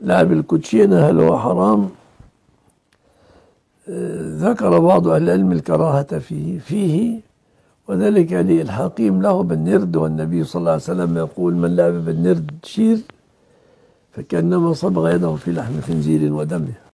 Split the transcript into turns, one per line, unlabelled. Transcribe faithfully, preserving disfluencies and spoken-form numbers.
لعب الكوتشينة هل هو حرام؟ ذكر بعض أهل العلم الكراهة فيه فيه وذلك لإلحاقهم له بالنرد، والنبي صلى الله عليه وسلم يقول: من لعب بالنرد شير فكأنما صبغ يده في لحم خنزير ودمه.